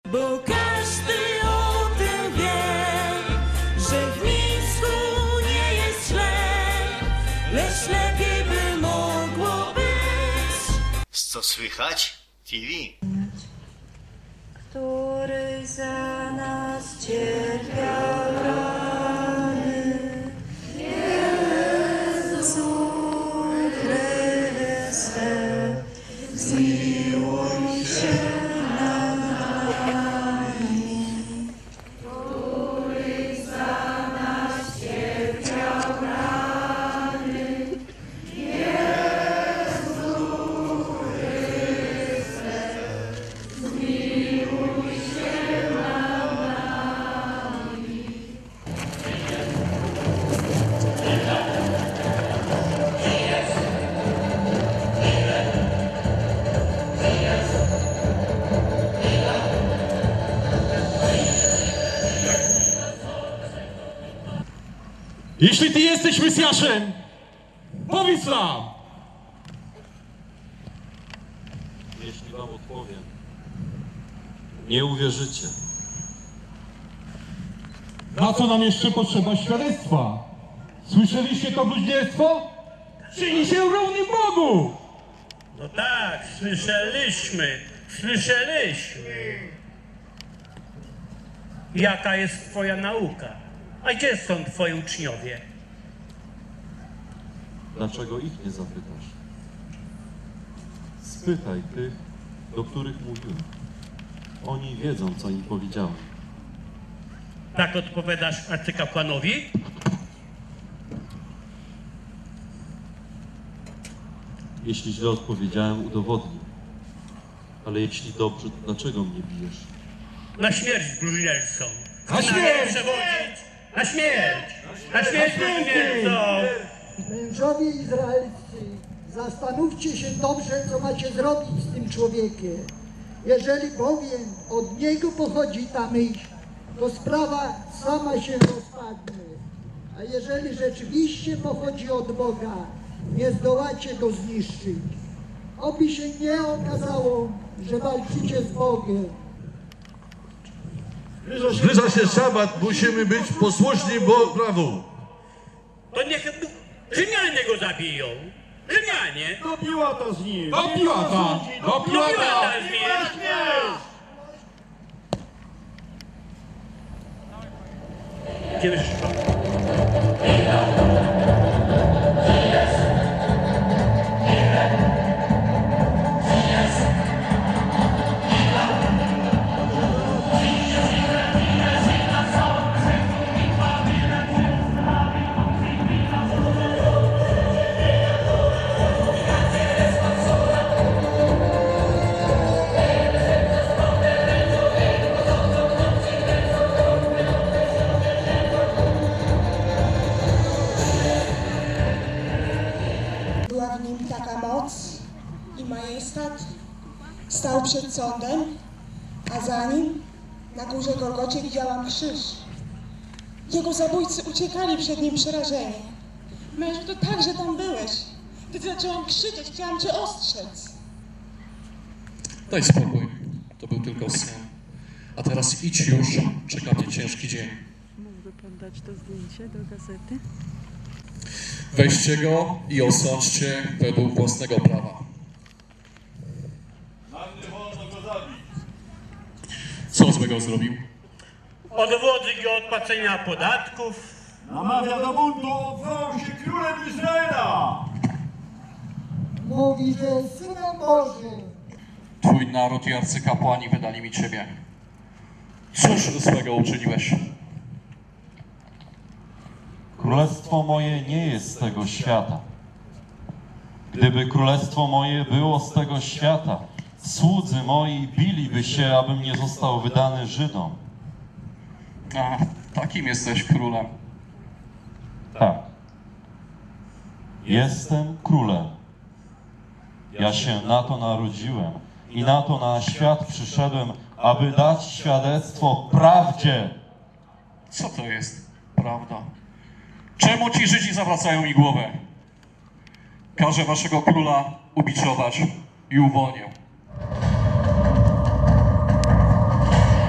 Bo każdy o tym wie, że w Mińsku nie jest źle, lecz lepiej by mogło być. Co słychać? TV. Który za nas cierpiał rany, Jezu Chryste, zmiłuj się nad nami. Który za nas cierpiał rany, Jezu Chryste, zmiłuj się nad nami. Jeśli Ty jesteś Mesjaszem, powiedz nam! Jeśli wam odpowiem, nie uwierzycie. Na co nam jeszcze potrzeba świadectwa? Słyszeliście to bluźnierstwo? Czyni się równym Bogu! No tak, słyszeliśmy. Jaka jest twoja nauka? A gdzie są twoi uczniowie? Dlaczego ich nie zapytasz? Spytaj tych, do których mówiłem. Oni wiedzą, co im powiedziałem. Tak odpowiadasz arcykapłanowi? Jeśli źle odpowiedziałem, udowodnię. Ale jeśli dobrze, to dlaczego mnie bijesz? Na śmierć bluźniercą! Na śmierć! Przewodzić! Na śmierć! Na śmierć bluźniercą! Mężowie izraelscy, zastanówcie się dobrze, co macie zrobić z tym człowiekiem. Jeżeli bowiem od niego pochodzi ta myśl, to sprawa sama się rozpadnie. A jeżeli rzeczywiście pochodzi od Boga, nie zdołacie go zniszczyć. Oby się nie okazało, że walczycie z Bogiem. Zbliża się szabat, musimy być posłuszni prawu. To niech Rzymianie go zabiją! Rzymianie! Do Piłata z nim! Do Piłata! Do Piłata! Gdzie wyszło? Była w nim taka moc i majestat. Stał przed sądem, a za nim na górze Golgocie widziałam krzyż. Jego zabójcy uciekali przed nim przerażeni. Mężu, to także tam byłeś. Gdy zaczęłam krzyczeć, chciałam cię ostrzec. Daj spokój, to był tylko sen. A teraz idź już, czeka mnie ciężki dzień. Mógłby pan dać to zdjęcie do gazety? Weźcie go i osądźcie według własnego prawa. Nam nie wolno go zabić. Co złego zrobił? Odwodzi go od płacenia podatków. Namawia do buntu, obwołał się królem Izraela. Mówi, że jest Synem Bożym. Twój naród i arcykapłani wydali mi ciebie. Cóż złego uczyniłeś? Królestwo moje nie jest z tego świata. Gdyby królestwo moje było z tego świata, słudzy moi biliby się, abym nie został wydany Żydom. A, takim jesteś królem. Tak. Jestem królem. Ja się na to narodziłem i na to na świat przyszedłem, aby dać świadectwo prawdzie. Co to jest prawda? Czemu ci Żydzi zawracają mi głowę? Każę waszego króla ubiczować i uwolnię.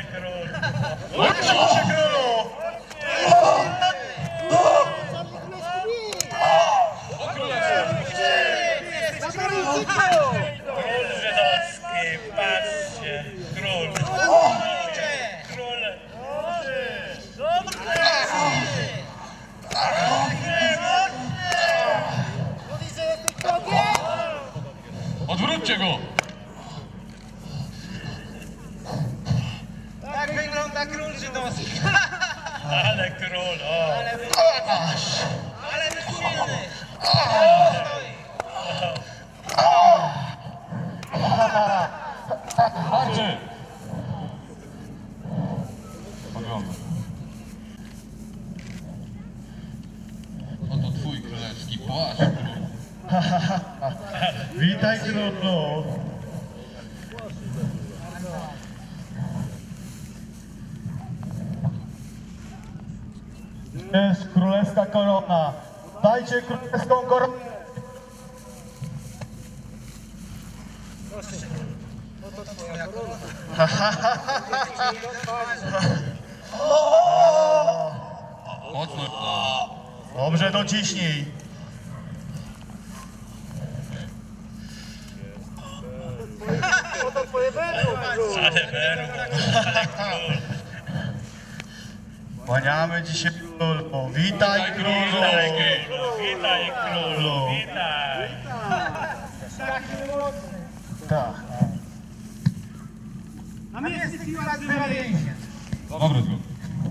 Ale król! Uczciście królu! Król żydowski, patrzcie! Król! Król! Odwróćcie go! Tak wygląda król żydowski. Ale król! O! Ale silny. Chodźcie! Oglądam. Oto twój królewski płaszcz, królu. Witaj królu. Jest królewska korona. Dajcie królewską koronę. Mocno. Dobrze, dociśnij. Ale berło! Ale król! Kłaniamy ci się królu. Witaj królu. Witaj królu! Witaj! Tak. Dobry zgód.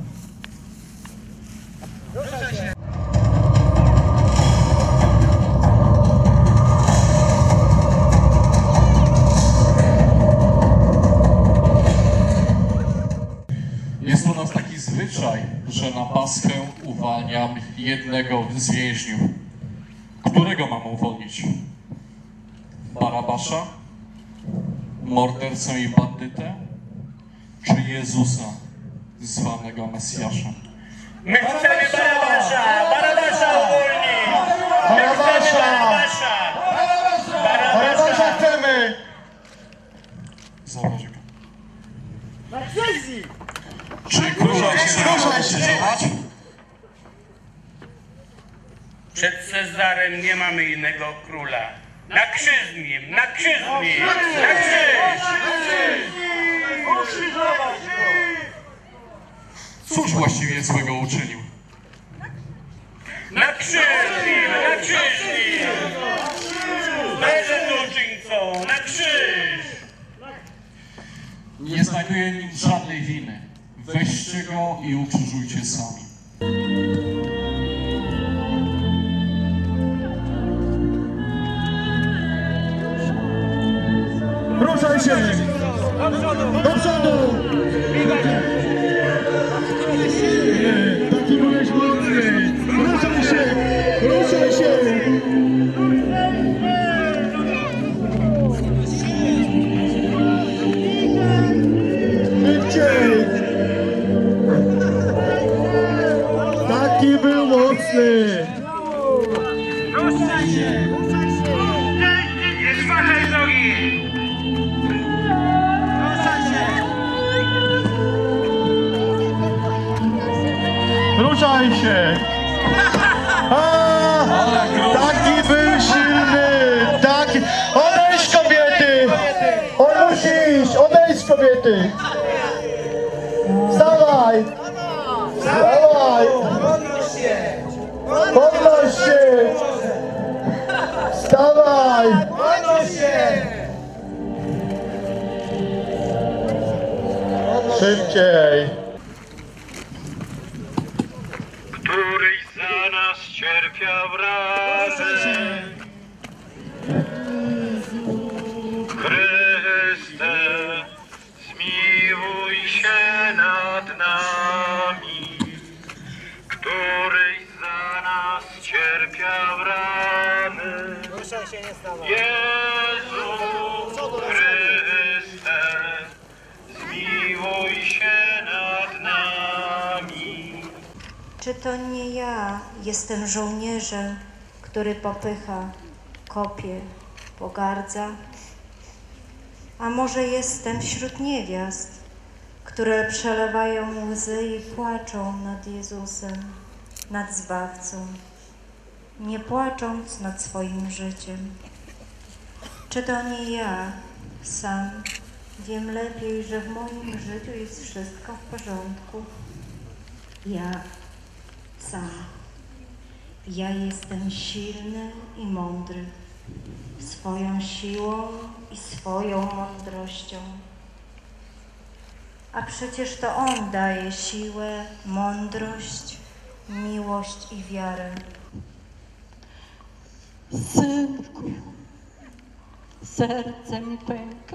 Jest u nas taki zwyczaj, że na Paschę uwalniam jednego z więźniów. Którego mam uwolnić? Barabasza? Mordercę i bandytę? Czy Jezusa, zwanego Mesjaszem? My chcemy Barabasza! Barabasza uwolnić! My chcemy Barabasza! Barabasza chcemy! Zabrać go. Czy króla się ukrzyżować? Przed Cezarem nie mamy innego króla. Na krzyż z nim! Na krzyż z nim! Na krzyż! Cóż właściwie złego uczynił? Na krzyż z nim! Na krzyż z nim! Leżę złoczyńcą! Na krzyż! Nie znajduję w nim żadnej winy. Weźcie go i ukrzyżujcie sami. Ruszaj się! Do przodu! Taki byłeś mocny! Ruszaj się! Ruszaj się! Szybciej! Taki był mocny! Ruszaj się! Nie zważaj drogi! Ruszaj się! Taki był silny! Taki... Odejdź kobiety! On musi iść! Odejdź kobiety! Wstawaj! Wstawaj! Podnoś się! Wstawaj! Szybciej! Któryś za nas cierpiał rany. Chryste, zmiłuj się nad nami. Któryś za nas cierpiał rany. Jezu Chryste, zmiłuj się nad nami. Czy to nie ja jestem żołnierzem, który popycha, kopie, pogardza? A może jestem wśród niewiast, które przelewają łzy i płaczą nad Jezusem, nad Zbawcą, nie płacząc nad swoim życiem. Czy to nie ja sam wiem lepiej, że w moim życiu jest wszystko w porządku? Ja sam. Ja jestem silny i mądry, swoją siłą i swoją mądrością. A przecież to On daje siłę, mądrość, miłość i wiarę. Synku, serce mi pęka.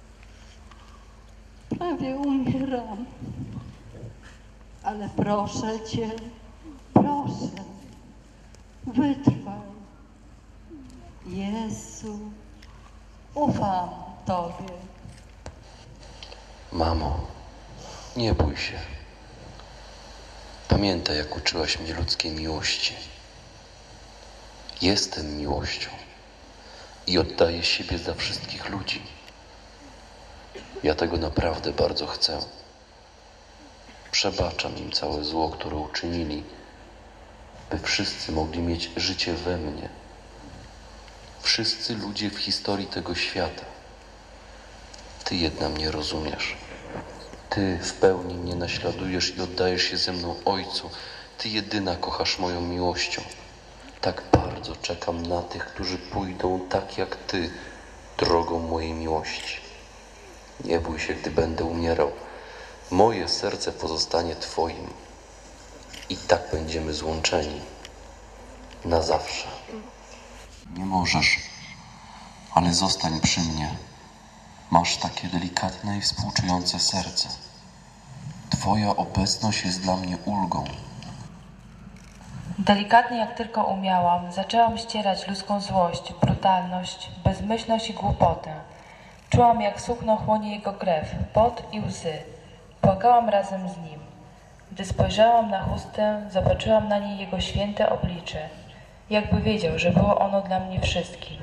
Prawie umieram. Ale proszę Cię, proszę, wytrwaj. Jezu, ufam Tobie. Mamo, nie bój się. Pamiętaj, jak uczyłaś mnie ludzkiej miłości. Jestem miłością i oddaję siebie za wszystkich ludzi. Ja tego naprawdę bardzo chcę. Przebaczam im całe zło, które uczynili, by wszyscy mogli mieć życie we mnie. Wszyscy ludzie w historii tego świata. Ty jedna mnie rozumiesz. Ty w pełni mnie naśladujesz i oddajesz się ze mną Ojcu. Ty jedyna kochasz moją miłością. Tak bardzo czekam na tych, którzy pójdą tak jak Ty, drogą mojej miłości. Nie bój się, gdy będę umierał. Moje serce pozostanie Twoim. I tak będziemy złączeni. Na zawsze. Nie możesz, ale zostań przy mnie. Masz takie delikatne i współczujące serce. Twoja obecność jest dla mnie ulgą. Delikatnie jak tylko umiałam, zaczęłam ścierać ludzką złość, brutalność, bezmyślność i głupotę. Czułam, jak sukno chłonie jego krew, pot i łzy. Płakałam razem z nim. Gdy spojrzałam na chustę, zobaczyłam na niej jego święte oblicze. Jakby wiedział, że było ono dla mnie wszystkim.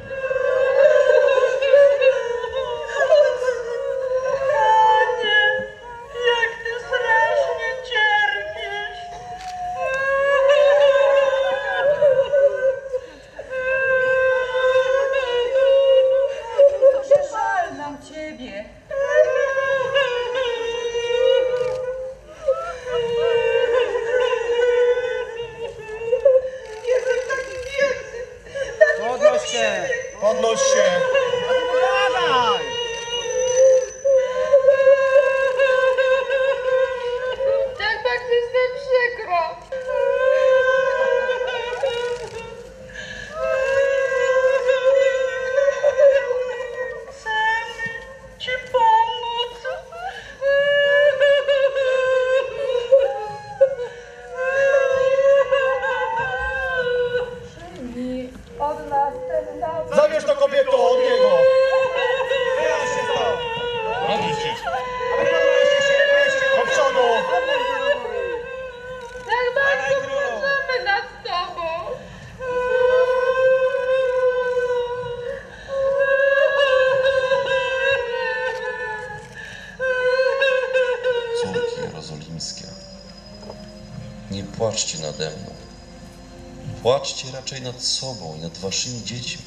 Podnoś się! Tak bardzo jest wam przykro. Chcemy Ci pomóc. Przyjmij od nas ten dar. Zabierz to kobieto od niego! Do przodu! Tak bardzo możemy nad Tobą. Córki jerozolimskie, nie płaczcie nade mną. Płaczcie raczej nad sobą i nad waszymi dziećmi.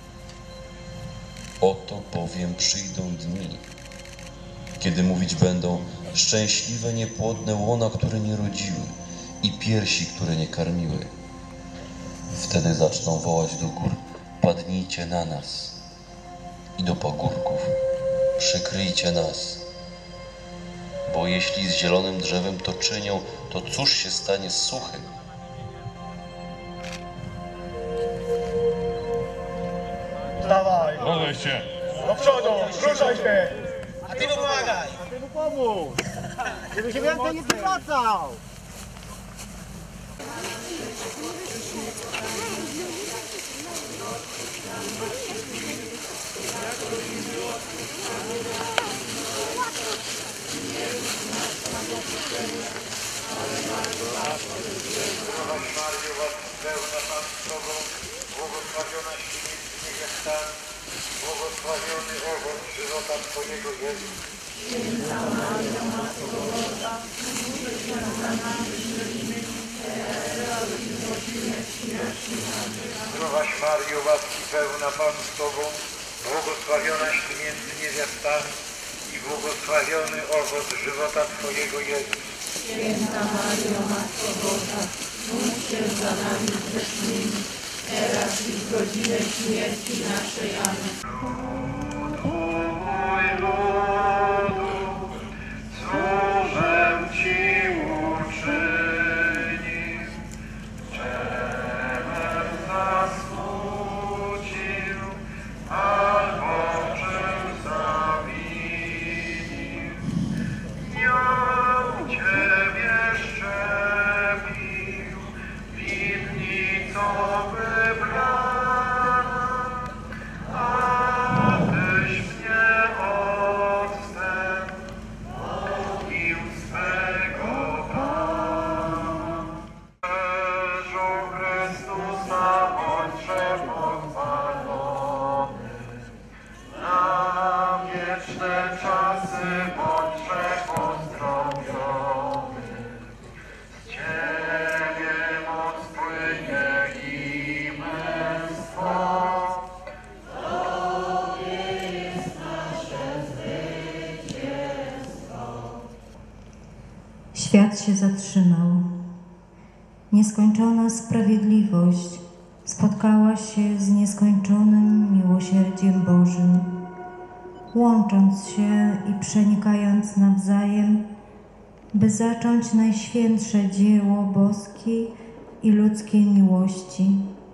Oto bowiem przyjdą dni, kiedy mówić będą: szczęśliwe niepłodne łona, które nie rodziły, i piersi, które nie karmiły. Wtedy zaczną wołać do gór: padnijcie na nas, i do pagórków: przykryjcie nas. Bo jeśli z zielonym drzewem to czynią, to cóż się stanie z suchym? Dawaj! Podaj się! Do przodu! Ruszaj się! A ty mu pomagaj! A ty mu pomóż! Żeby się więcej nie przywracał! Pełna Pan z Tobą, błogosławionaś Ty między niewiastami, błogosławiony owoc żywota Twojego Jezus. owoc żywota Twojego Jezus. Święta Maryjo, Matko Boża, módl się za nami grzesznymi, teraz i w godzinę śmierci naszej. Amen. Cóżem Ci uczyni, czemem zasmucił, albo czym zawinił. Ją Ciebie szczepił, winnicą wybrana, abyś mnie odstąpił swego Pana. Krzyżu Chrystusa bądźże pochwalony, na wieczne czasy bądźże pozdrowiony. Z Ciebie moc płynie i męstwo, Tobie jest nasze zwycięstwo. Świat się zatrzymał. Nieskończona sprawiedliwość spotkała się z nieskończonym miłosierdziem Bożym, łącząc się i przenikając nawzajem, by zacząć najświętsze dzieło boskiej i ludzkiej miłości.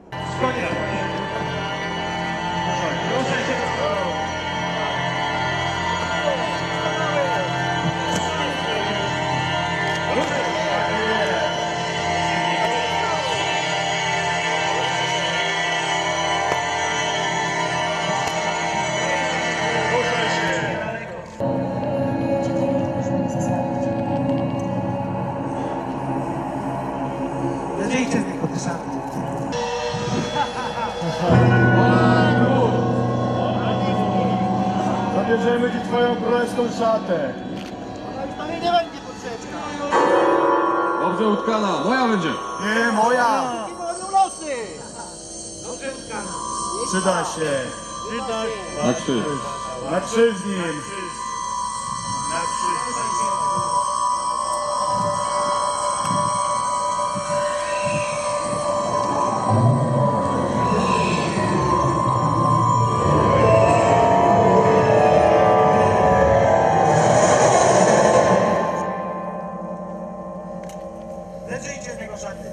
Zabierzemy Ci Twoją królewską szatę. To mi nie będzie potrzebna. Dobrze utkana, moja będzie. Nie, moja. Losy. Dobrze utkana. Przyda się. Na krzyż. Na krzyż z nim. Zeżyjcie z niego szaty.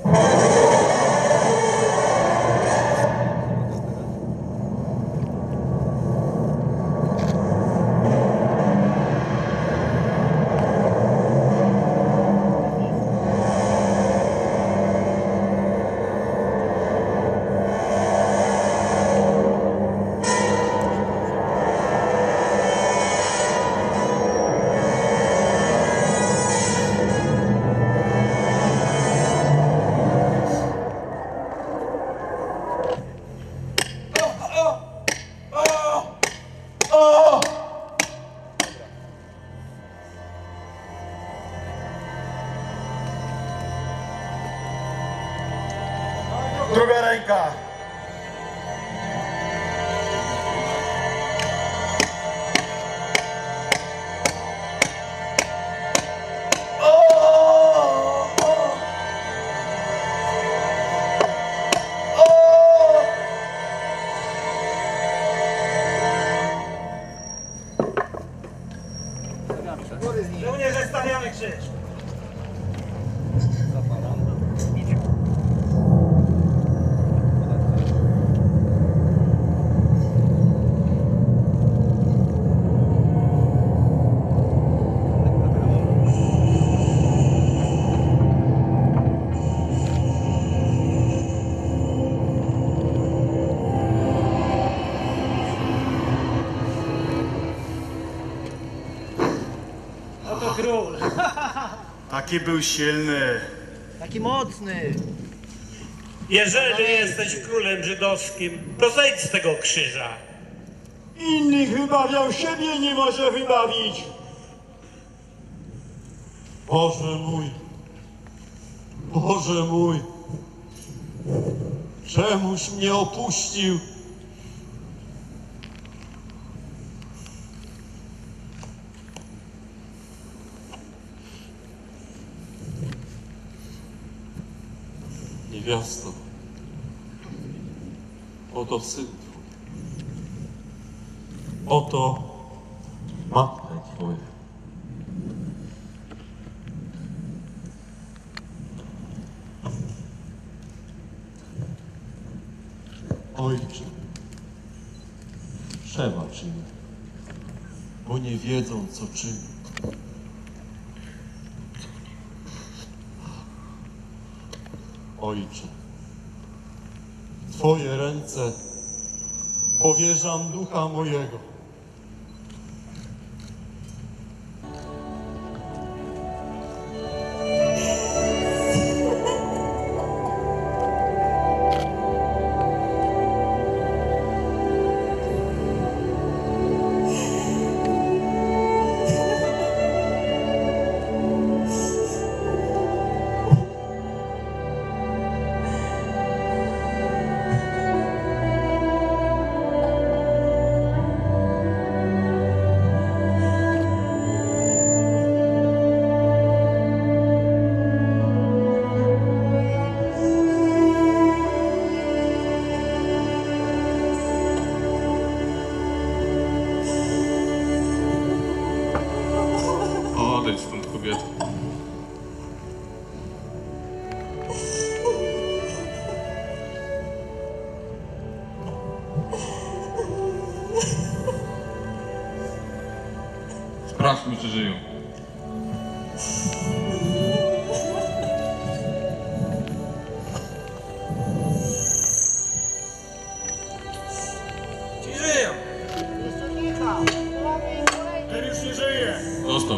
Druga ręka. Żołnierze, stawiamy krzyż. Oto król. Taki był silny. Taki mocny. Jeżeli jesteś królem żydowskim, to zejdź z tego krzyża. Innych wybawiał, siebie nie może wybawić. Boże mój. Boże mój. Czemuś mnie opuścił? Niewiasto, oto syn Twój, oto matka Twoja. Ojcze, przebacz im, bo nie wiedzą, co czynią. Ojcze, w Twoje ręce powierzam ducha mojego. Odejdź stąd, kobieto. Sprawdźmy, czy żyją. Ci żyją! Ten już nie żyje! Został.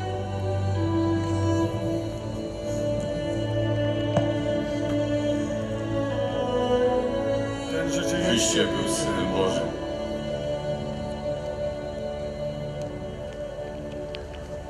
Ten rzeczywiście był Synem Bożym.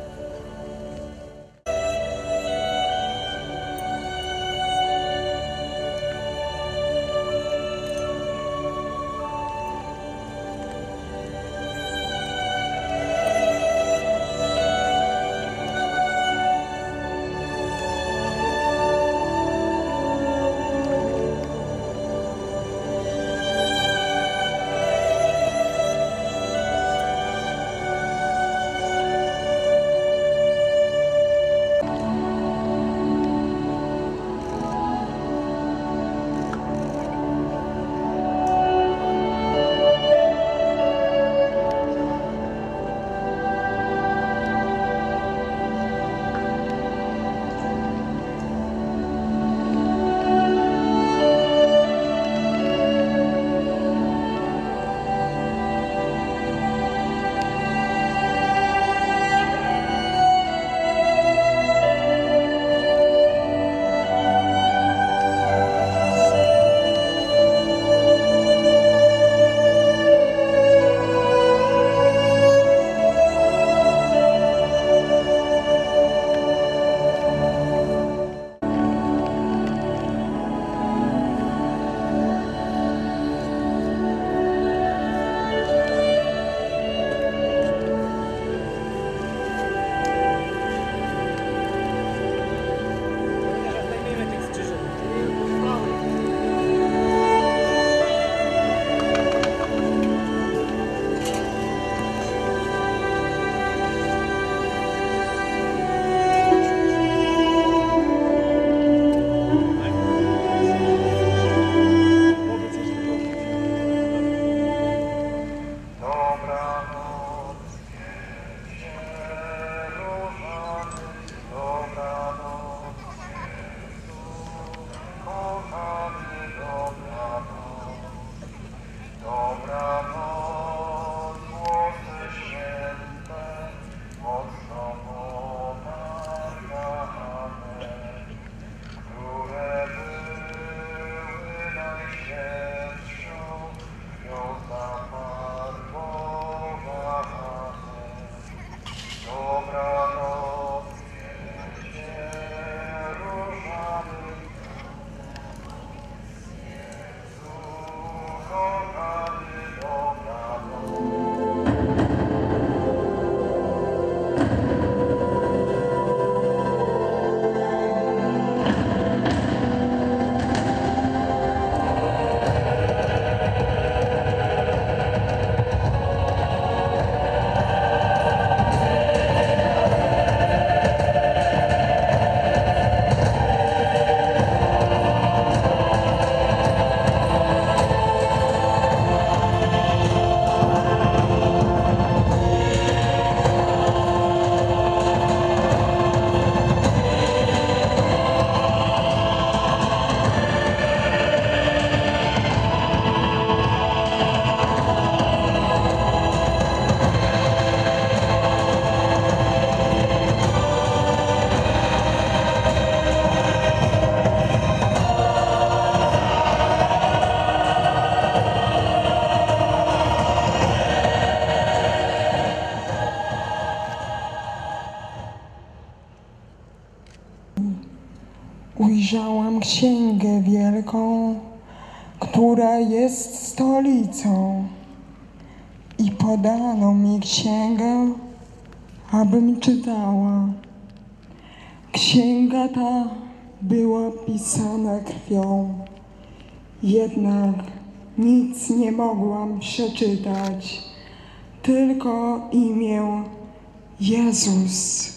ujrzałam księgę wielką, która jest stolicą, i podano mi księgę, abym czytała. Księga ta była pisana krwią, jednak nic nie mogłam przeczytać, tylko imię Jezus.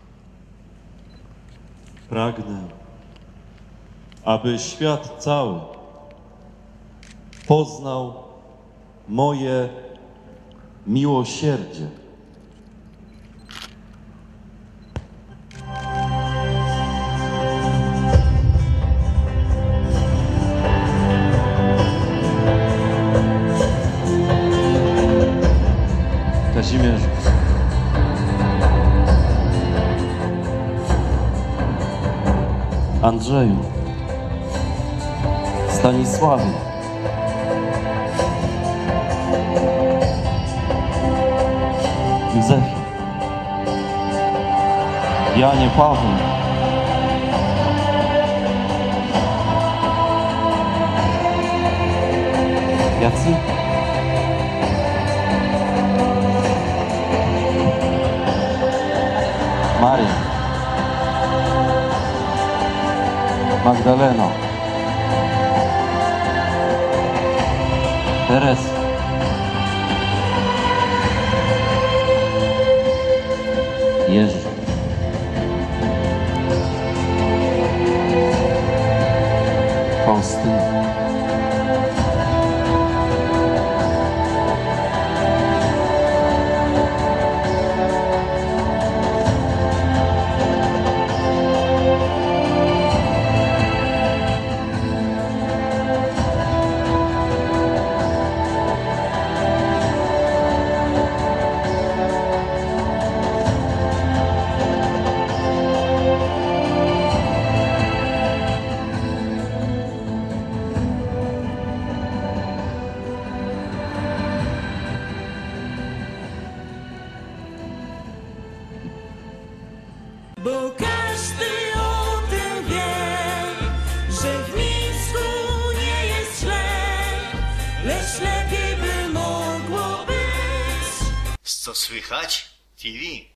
Pragnę, aby świat cały poznał moje miłosierdzie. Kazimierzu, Andrzeju, Stanisławie, Józefie, Janie, Pawle, Jacy? Maria, Magdaleno, Teresa, Jerzy, Faustyna, Bo każdy o tym wie, że w Mińsku nie jest źle, lecz lepiej by mogło być. Co słychać? TV.